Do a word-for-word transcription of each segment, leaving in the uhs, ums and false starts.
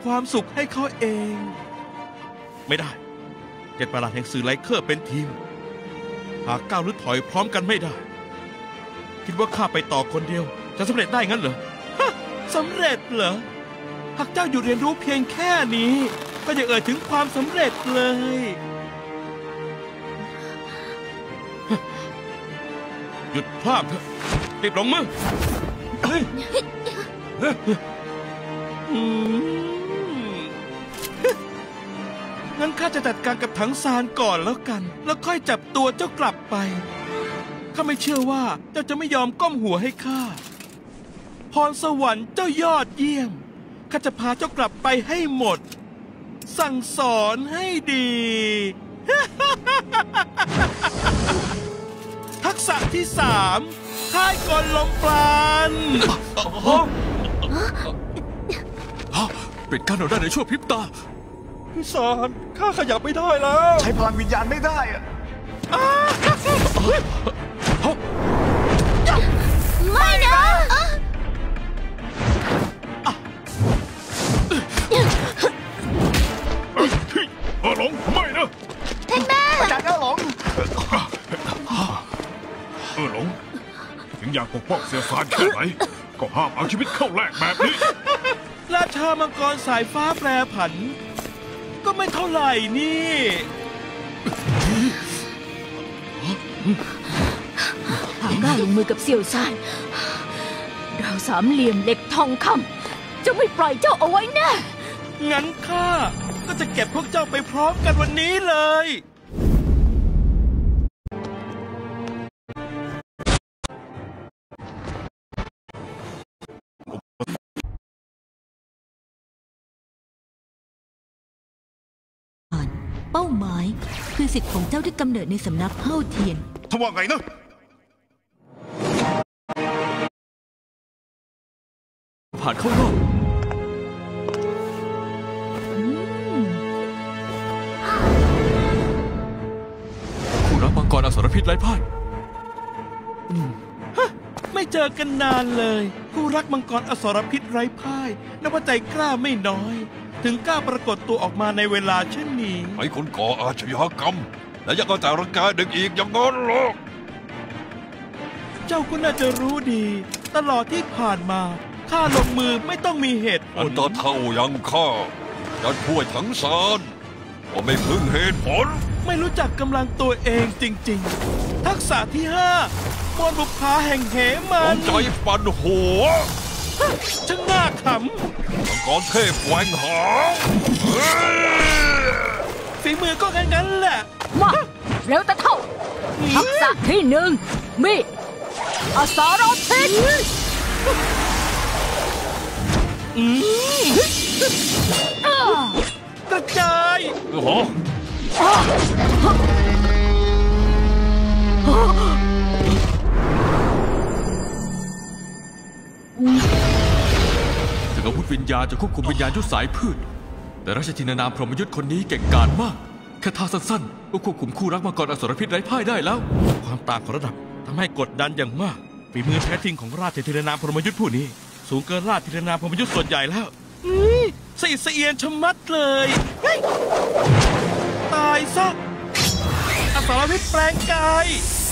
ความสุขให้เขาเองไม่ได้เจ็ดประหลาดแห่งสื่อไลเคอร์เป็นทีมหากก้าวหรือถอยพร้อมกันไม่ได้คิดว่าข้าไปต่อคนเดียวจะสำเร็จได้งั้นเหรอฮะสำเร็จเหรอหากเจ้าอยู่เรียนรู้เพียงแค่นี้ก็จะเอ่ยถึงความสำเร็จเลยหยุดพลาดเถอะรีบลงมืองั้นข้าจะจัดการกับถังซานก่อนแล้วกันแล้วค่อยจับตัวเจ้ากลับไปข้าไม่เชื่อว่าเจ้าจะไม่ยอมก้มหัวให้ข้าพรสวรรค์เจ้ายอดเยี่ยมข้าจะพาเจ้ากลับไปให้หมดสั่งสอนให้ดีทักษะที่สามค่ายกลลมปราณปิดกั้นเราได้ในช่วงพริบตาพี่สารข้าขยับไม่ได้แล้วใช้พลังวิญญาณไม่ได้อะไม่นะเออหลงไม่นะท่านแม่อาจารย์เออหลงเออหลงถึงอยากปกป้องเสียสารแค่ไหนก็ห้ามเอาชีวิตเข้าแลกแบบนี้ราชามังกรสายฟ้าแปรผันก็ไม่เท่าไหร่นี่หากกล้าลงมือกับเสี่ยวซานเราสามเหลี่ยมเหล็กทองคำจะไม่ปล่อยเจ้าเอาไว้แน่งั้นข้าก็จะเก็บพวกเจ้าไปพร้อมกันวันนี้เลยเป้าหมายคือสิทธิ์ของเจ้าที่กำเนิดในสำนักเฮ้าเทียนทว่าไงนะผ่านเข้ารอบคู่รักมังกรอสรพิษไร้พ่ายไม่เจอกันนานเลยคู่รักมังกรอสรพิษไร้พ่ายนับว่าใจกล้าไม่น้อยถึงกล้าปรากฏตัวออกมาในเวลาเช่นนี้ไอ้คนก่ออาชญากรรมและยังเอาแต่ร่างกายเด็กอีกอย่างงั้นหรอกเจ้าก็น่าจะรู้ดีตลอดที่ผ่านมาข้าลงมือไม่ต้องมีเหตุผลอันตาเท่ายังข้าจะช่วยทั้งสารว่าไม่พึ่งเหตุผลไม่รู้จักกำลังตัวเองจริงๆทักษะที่ห้ามนต์บุพภาแห่งเหมันใจปั่นหัวช่างน่าขำมังกรเทพแหวงหางฝีมือก็งั้นๆแหละมาเร็วตะเท่าทักษะที่หนึ่งมีอสรพิษกระจายโอ้โหถึงอาวุธวิญญาณจะควบคุมวิญญาณยุทธสายพืชแต่ราชธินานามพรหมยุทธคนนี้เก่งกาจมากแค่ท่าสั้นๆก็ควบคุมคู่รักมังกรอสรพิษไร้พ่ายได้แล้วความต่างของระดับทำให้กดดันอย่างมากฝีมือแท้จริงของราชธินานามพรหมยุทธผู้นี้สูงเกินราชธินานามพรหมยุทธส่วนใหญ่แล้วสะอิดสะเอียนชะมัดเลยตายซะอสรพิษแปลงกาย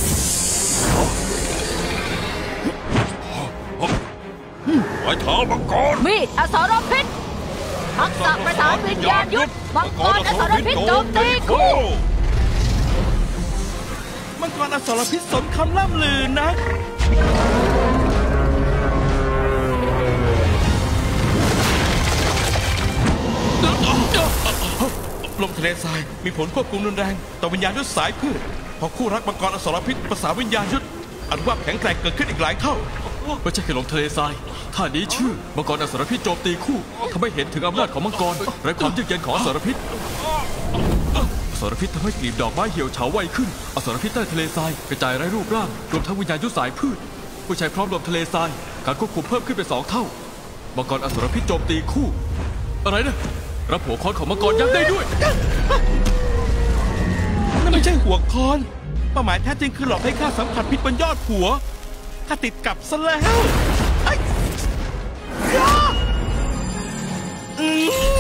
ไอ้เท้ามังกรมีดอสรพิษทักษะประสานวิญญาณยุทธมังกรอสรพิษโจมตีคู่มังกรอสรพิษสมคำล่ำลือนะลมทะเลทรายมีผลควบคุมรุนแรงต่อวิญญาณยุทธสายพืชพอคู่รักมังกรอสรพิษภาษาวิญญาณยุทธอนุภาพแข็งแกร่งเกิดขึ้นอีกหลายเท่าไม่ใช่แค่ลมทะเลทรายท่านี้ชื่อมังกรอสรพิษโจมตีคู่ทำให้เห็นถึงอำนาจของมังกรและความยืดเยื้อของอสรพิษอสรพิษทำให้กลีบดอกไม้เหี่ยวเฉาไวขึ้นอสรพิษใต้ทะเลทรายกระจายไร้รูปร่างรวมทั้งวิญญาณยุทธสายพืชผู้ใช้พร้อมลมทะเลทรายการควบคุมเพิ่มขึ้นเป็นสองเท่ามังกรอสรพิษโจมตีคู่อะไรนะรับหัวค้อนของมังกรยักษ์ได้ด้วยนั่นไม่ใช่หัวค้อนเป้าหมายแท้จริงคือหลอกให้ข้าสัมผัสพิษบนยอดหัวข้าติดกับซะแล้วไอ้